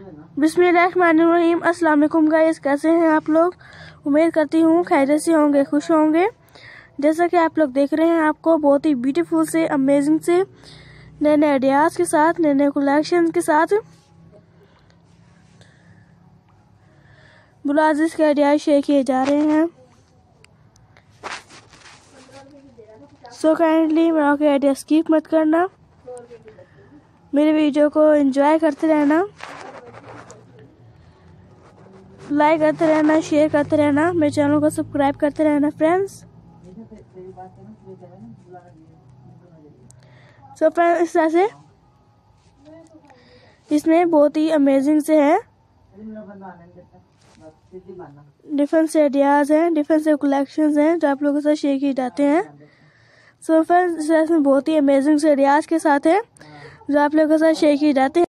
बिस्मिल्लाहिर्रहमानिर्रहीम। अस्सलाम वालेकुम गाइस, कैसे हैं आप लोग? उम्मीद करती हूँ खैरियत से होंगे, खुश होंगे। जैसा कि आप लोग देख रहे हैं, आपको बहुत ही ब्यूटीफुल से, अमेजिंग से, नए नए आइडियाज के साथ, नए नए कलेक्शन के साथ ब्लाउजेस के आइडियाज शेयर किए जा रहे हैं। सो काइंडली मेरा के आइडिया स्किप मत करना, मेरे वीडियो को एंजॉय करते रहना, लाइक करते रहना, शेयर करते रहना, मेरे चैनल को सब्सक्राइब करते रहना फ्रेंड्स। सो फ्रेंड्स, इस तरह से इसमें बहुत ही अमेजिंग से है, डिफरेंट से आइडियाज हैं, डिफरेंट से कलेक्शंस हैं जो आप लोगों के साथ शेयर किए जाते हैं। सो फ्रेंड्स, इसमें बहुत ही अमेजिंग से आइडियाज के साथ है जो आप लोगों के साथ शेयर किए जाते हैं।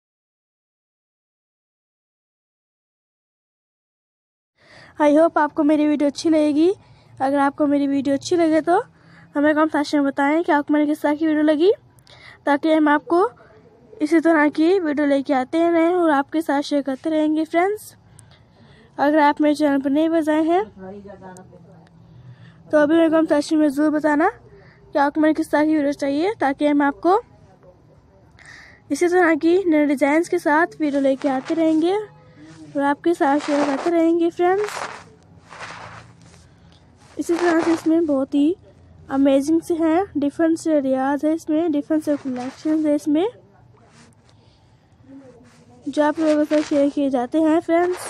आई होप आपको मेरी वीडियो अच्छी लगेगी। अगर आपको मेरी वीडियो अच्छी लगे तो हमें कमेंट सेक्शन में बताएं कि आपको मेरी किस तरह की वीडियो लगी, ताकि हम आपको इसी तरह की वीडियो लेके आते रहें और आपके साथ शेयर करते रहेंगे फ्रेंड्स। अगर आप मेरे चैनल पर नहीं बताए हैं तो अभी मेरे कमेंट सेक्शन में ज़रूर बताना कि आपको मेरी किस तरह की वीडियो चाहिए, ताकि हम आपको इसी तरह की नए डिज़ाइंस के साथ वीडियो लेके आते रहेंगे और आपके साथ शेयर करते रहेंगे फ्रेंड्स। इसी तरह से इसमें बहुत ही अमेजिंग से हैं, डिफरेंट से आइडियाज है इसमें, डिफरेंट से कलेक्शन है इसमें जो आप लोगों के साथ शेयर किए जाते हैं फ्रेंड्स।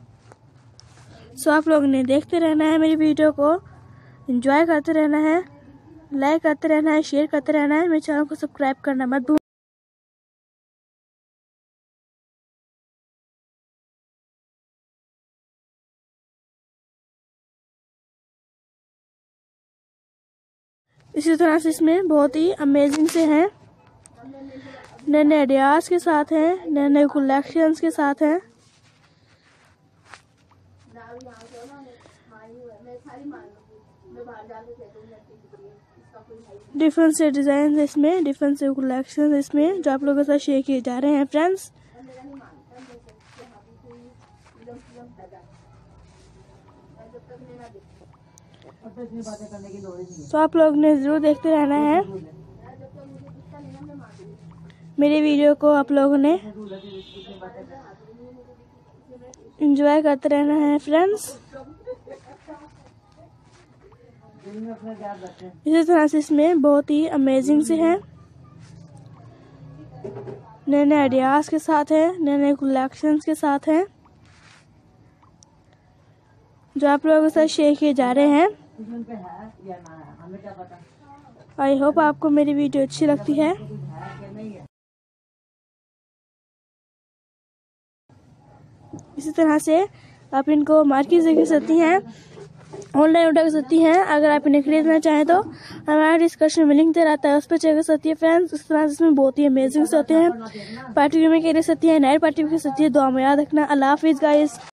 सो आप लोगों ने देखते रहना है, मेरी वीडियो को एंजॉय करते रहना है, लाइक करते रहना है, शेयर करते रहना है, मेरे चैनल को सब्सक्राइब करना मत भूलना। इसी तरह से इसमें बहुत ही अमेजिंग से हैं, नए नए आइडियाज के साथ हैं, नए नए कलेक्शंस के साथ हैं। डिफरेंट से डिजाइन इसमें, डिफरेंट से कलेक्शन इसमें जो आप लोगों के साथ शेयर किए जा रहे हैं फ्रेंड्स। तो आप लोग ने जरूर देखते रहना है, मेरी वीडियो को आप लोगों ने एंजॉय करते रहना है फ्रेंड्स। इसी तरह से इसमें बहुत ही अमेजिंग से हैं, नए नए आइडियाज के साथ हैं, नए नए कलेक्शंस के साथ हैं जो आप लोगों के साथ शेयर किए जा रहे हैं। आई होप आपको मेरी वीडियो अच्छी लगती है। इसी तरह से आप इनको मार्केट से खरीद सकती हैं, ऑनलाइन ऑर्डर कर सकती हैं। अगर आप इन्हें खरीदना चाहें तो हमारा डिस्क्रिप्शन में लिंक दे रहता है, उस पर चेक कर सकती है फ्रेंड्स। इस तरह से इसमें बहुत ही अमेजिंग से होते हैं, पार्टी में खरीद सकती है, नाइट पार्टी में खरीद सकती है। दुआ में याद रखना। अल्लाह हाफिज़ गाइस।